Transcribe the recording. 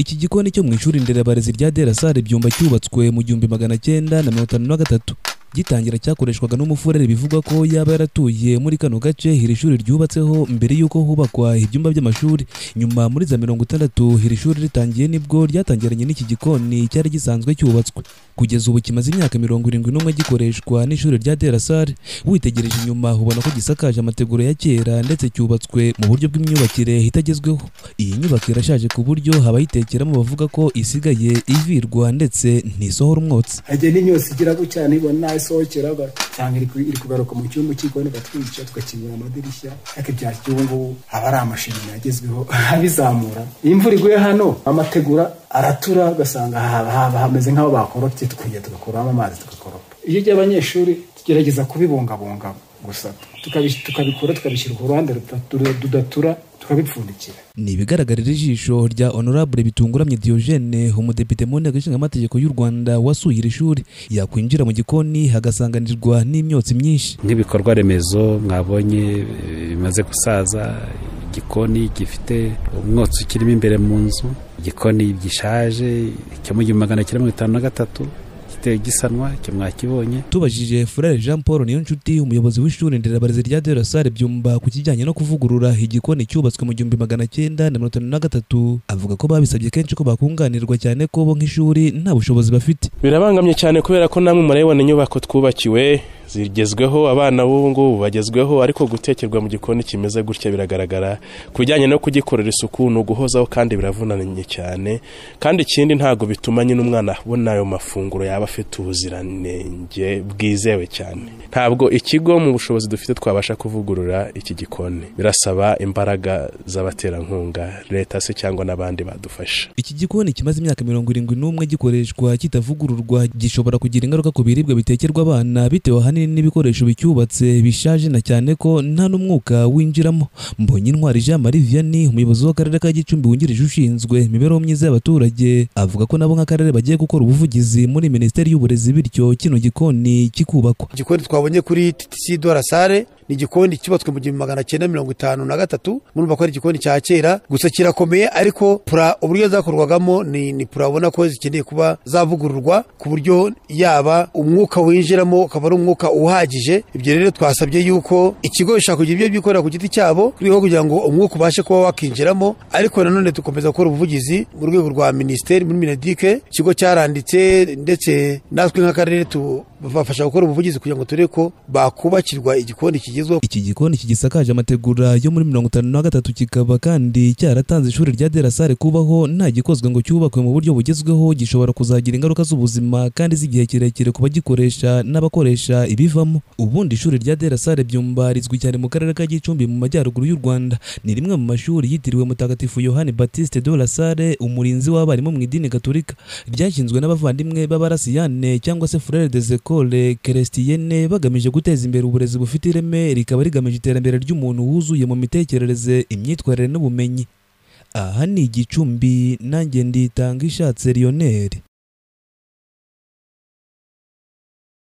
Iki gikoni cyo mu ishuri nderabarezi rya de Salle Byumba cyubatswe mu 1953 gitangira cyakoreshwaga n'umufurere bivugwa ko yaba yaratuye muri kano gace iri shuri ryubatseho mbere yuko hubakwa ibyumba by'amashuri. Nyuma muri za 60 iri shuri ritangiye nibwo ryatangiranye n'iki gikoni cyari gisanzwe cyubatswe. Kugeza ubu kimaze imyaka 71 gikoreshwa n'ishuri rya de Salle. Witegereje inyuma ubona ko gisakaje amategura ya kera ndetse cyubatswe mu buryo bw'imyubakire hitagezweho. Iyi nyubako irashaje ku buryo habayitekeramo bavuga ko isigaye ivirwa ndetse ntisohora umwotsi. Ajye n'inyose igira gucyane ibona sohokeraga cyangwa iri kugaruka mu cyumba cy'igikoni batwica tukakingura amadirishya ariko byacyungu aba ari amashini yagezweho abizamura. Imvura iguye hano amategura aratura gasanga hameze nk'aho bakorotse tukuye tugakuramo amazi tugakoropa. Iyo ujya abanyeshuri tugerageza kubibungabunga gusa tukabikora tukabishyira ku ruhande rudatura tukabipfundikira. Ni ibigaragarira ijisho rya Honorable Bitunguramye Diogene, umudepite mu nteko ishinga amategeko y'u Rwanda wasuye iri shuri. Yakwinjira mu gikoni hagasanganirwa n'imyotsi myinshi. Nk'ibikorwa remezo mwabonye bimaze gusaza, igikoni gifite umwotsi ukirimo imbere mu nzu, igikoni gishaje cyo mu 1953 gisanwa cyo mwakibonye. Tubajije Frere Jean Paul Niyonshuti, umuyobozi w'ishuri nderabarezi rya de Salle Byumba ku kijyanye no kuvugurura igikoni cyubatswe mu 1953, avuga ko babisabye kenshi ko bakunganirwa cyane ko bo nk'ishuri nta bushobozi bafite. Birabangamye cyane kubera ko namwe murayibona inyubako twubakiwe zigezweho, abana b'ubu ngubu bagezweho, ariko gutekerwa mu gikoni kimeze gutya biragaragara. Kujyanye no kugikorera isuku no guhozaho kandi biravunanye cyane, kandi ikindi ntago bituma nyine umwana abona ayo mafunguro yaba afite ubuziranenge bwizewe cyane. Ntabwo ikigo mu bushobozi dufite twabasha kuvugurura iki gikoni, birasaba imbaraga z'abaterankunga, leta se cyangwa n'abandi badufasha. Iki gikoni kimaze imyaka 71 gikoreshwa kitavugururwa gishobora kugira ingaruka ku biribwa bitekerwa abana bitewe ahanini n'ibikoresho bicyubatse bishaje na cyane ko nta n'umwuka winjiramo. Mbonyintwari Jean Marie Vianney, umuyobozi w'akarere ka Gicumbi wungirije ushinzwe imibereho myiza y'abaturage, avuga ko nabo nk'akarere bagiye gukora ubuvugizi muri Minisiteri y'Uburezi bityo kino gikoni kikubakwa. Igikoni twabonye kuri TTC de Salle ni igikoni cyubatswe mu 1953, murumva ko ari igikoni cya kera gusa kirakomeye, ariko uburyo zakorwagamo ni urabona ko zikeneye kuba zavugururwa ku buryo yaba umwuka winjiramo ukaba ari umwuka uhagije. Ibyo rero twasabye yuko ikigo gishaka kugira ibyo bikorera ku giti cyabo kugira ngo umwuka ubashe kuba wakinjiramo, ariko nanone dukomeza gukora ubuvugizi mu rwego rwa Minisiteri muri Minedike. Ikigo cyaranditse ndetse natwe nk'akarere tubafasha gukora ubuvugizi kugira ngo turebe ko bakubakirwa igikoni kigezweho. Iki gikoni kigisakaje amategura yo muri 53 kikaba kandi cyaratanze ishuri rya de Salle kubaho nta gikozwe ngo cyubakwe mu buryo bugezweho gishobora kuzagira ingaruka z'ubuzima kandi z'igihe kirekire kuba gikoresha n'abakoresha ibivamo. Ubundi ishuri rya de Salle Byumba rizwi cyane mu karere ka Gicumbi mu majyaruguru y'u Rwanda. Ni rimwe mu mashuri yitiriwe Mutagatifu Yohani Baptiste de Salle, umurinzi w'abarimu mu idini Gatolika. Ryashinzwe n'abavandimwe b'Abarasiyane cyangwa se Frères des Écoles Chrétiennes bagamije guteza imbere uburezi bufite ireme, rikaba rigamije iterambere ry'umuntu wuzuye mu mitekerereze, imyitwarire n'ubumenyi. Aha ni Gicumbi, nanjye nditanga ishatse Lionel.